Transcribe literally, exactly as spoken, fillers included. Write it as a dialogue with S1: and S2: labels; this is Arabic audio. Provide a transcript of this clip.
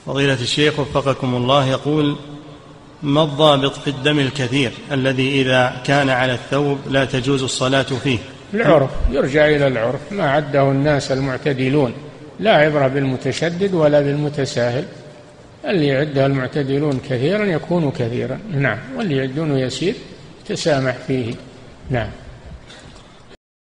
S1: فضيلة الشيخ وفقكم الله، يقول: ما الضابط في الدم الكثير الذي إذا كان على الثوب لا تجوز الصلاة فيه؟
S2: العرف، يرجع إلى العرف ما عده الناس المعتدلون، لا عبرة بالمتشدد ولا بالمتساهل. اللي يعده المعتدلون كثيرا يكون كثيرا، نعم، واللي يعدونه يسير تسامح فيه، نعم.